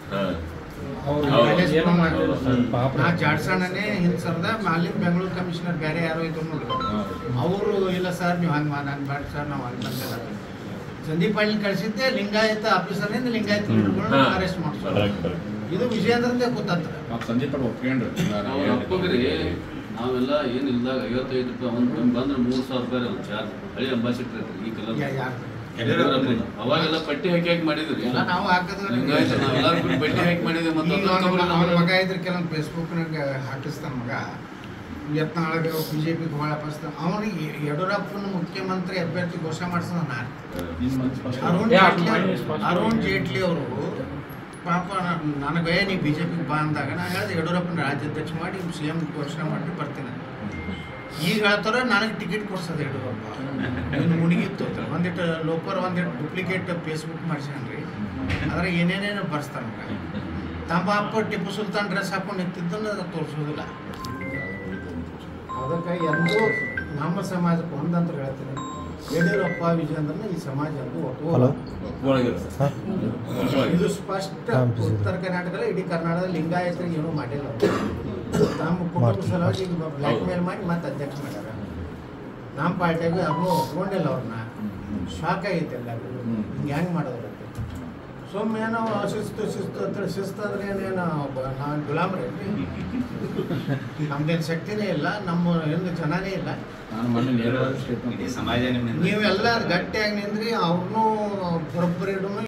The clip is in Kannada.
ನಾ ಜಾಡ್ಸಣ್ಣನೇ ಹಿಂದೆ ಸರ್ದ ಅಲ್ಲಿಂದ ಬೆಂಗಳೂರು ಕಮಿಷನರ್ ಬೇರೆ ಯಾರೋ ಇದ್ರು ನೋಡಿದ್ರು ಅವರು ಇಲ್ಲ ಸರ್ ನೀವು ಹಂಗೆ ನಾನು ಬೇಡ ಸರ್ ನಾವು ಹಂಗೆ ಬಂದಿಲ್ಲ ಸಂದೀಪ್ ಪಾಟೀಲ್ ಕಳಿಸಿದ್ದೆ ಲಿಂಗಾಯತ ಆಫೀಸರ್ನಿಂದ ಲಿಂಗಾಯತ ಲೀಡರ್ಗಳನ್ನ ಅರೆಸ್ಟ್ ಮಾಡ್ತಾರೆ. ಇದು ವಿಜಯೇಂದ್ರದೇ ಕೂತಂತ್ರ ಸಂದೀಪ್ ಒಪ್ಕೊಂಡ್ರಿ ನಾವೆಲ್ಲ ಏನಿಲ್ದಾಗ 55 ರೂಪಾಯಿ ಒಂದು ಬಂದ್ರೆ 3,000 ರೂಪಾಯಿ ಒಂದು ಚಾರ್ಜ್ ಹಳಿ ಅಂಬಾಸಿಡರ್ ಐತ್ರಿ ಈ ಕಲರ್ ಅವಾಗೆಲ್ಲ ಪಟ್ಟಿ ಹಾಕಿ ಮಾಡಿದ್ರಿ ನಾವು ಹಾಕಿದ್ರೆ ನಾವೆಲ್ಲರೂ ಪಟ್ಟಿ ಹಾಕಿ ಮಾಡಿದ್ವಿ. ಮತ್ತೆ ಮಗ ಇದ್ರೆ ಕೆಲವೊಂದು ಫೇಸ್ಬುಕ್ನಾಗ ಹಾಕಿಸ್ತಾನ ಮಗ ಯತ್ನಾಳಗೆ ಬಿಜೆಪಿಗೆ ವಾಪಸ್ತಾನ ಅವನಿಗೆ ಯಡಿಯೂರಪ್ಪನ ಮುಖ್ಯಮಂತ್ರಿ ಅಭ್ಯರ್ಥಿ ಘೋಷಣೆ ಮಾಡ್ಸೋಣ ನಾನು ಅರುಣ್ ಜೇಟ್ಲಿ ಅವರು ಪಾಪ ನನಗೆ ನೀ ಬಿಜೆಪಿಗೆ ಬಾ ಅಂದಾಗ ನಾನು ಹೇಳಿದೆ ಯಡಿಯೂರಪ್ಪನ ರಾಜ್ಯಾಧ್ಯಕ್ಷ ಮಾಡಿ CM ಘೋಷಣೆ ಮಾಡಿ ಬರ್ತೀನಿ. ಈಗ ಹೇಳ್ತಾರೆ ನನಗೆ ಟಿಕೆಟ್ ಕೊಡ್ಸೋದು ಯಡಿಯೂರಪ್ಪ ಇನ್ನು ಮುಣಿಗಿತ್ತು ಒಂದಿಟ್ಟು ಲೋಕರ್ ಒಂದಿಟ್ಟು ಡುಪ್ಲಿಕೇಟ್ ಫೇಸ್ಬುಕ್ ಮಾಡಿಸ್ಕೊಂಡ್ರಿ ಅದ್ರಾಗ ಏನೇನೇನು ಬರ್ಸ್ತಾರ ತಮ್ಮ ಅಪ್ಪ ಟಿಪ್ಪು ಸುಲ್ತಾನ್ ಡ್ರೆಸ್ ಹಾಕೊಂಡು ನಿಂತಿದ್ದನ್ನು ತೋರಿಸೋದಿಲ್ಲ. ಅದಕ್ಕೆ ಎಂದೂ ನಮ್ಮ ಸಮಾಜಕ್ಕೆ ಒಂದಂತ ಹೇಳ್ತೀನಿ, ಯಡಿಯೂರಪ್ಪ ವಿಜಯೇಂದ್ರನ ಈ ಸಮಾಜ ಎಂದು ಇದು ಸ್ಪಷ್ಟ. ಉತ್ತರ ಕರ್ನಾಟಕದಲ್ಲಿ ಇಡೀ ಕರ್ನಾಟಕದಲ್ಲಿ ಲಿಂಗಾಯತರಿಗೆ ಏನೂ ಮಾಡಿಲ್ಲ. ನಮ್ಮ ಕುಟುಂಬ ಸಲುವಾಗಿ ಈಗ ಬ್ಲ್ಯಾಕ್ ಮೇಲ್ ಮಾಡಿ ಮತ್ತೆ ಅಧ್ಯಕ್ಷ ಮಾಡ್ಯಾರ. ನಮ್ಮ ಪಾರ್ಟಿಯಾಗ ಅದನ್ನು ಒಪ್ಕೊಂಡಿಲ್ಲ ಅವ್ರನ್ನ. ಶಾಕ್ ಆಗೈತೆ ಎಲ್ಲರಿಗೂ ಹಿಂಗೆ ಹೆಂಗೆ ಮಾಡೋದು. ಸುಮ್ಮನೆ ಏನೋ ಶಿಸ್ತು ಅಂತೇಳಿ ಶಿಸ್ತು ಅಂದ್ರೆ ಏನೇನು ನಾವು ಗುಲಾಮ್ರಿ ನಮ್ದೇನು ಶಕ್ತಿನೇ ಇಲ್ಲ, ನಮ್ಮ ಏನು ಜನನೇ ಇಲ್ಲ. ನೀವೆಲ್ಲ ಗಟ್ಟಿಯಾಗಿ ನಿಂದ್ರಿ ಅವ್ರನ್ನೂ ಬರೋಬ್ಬರಿ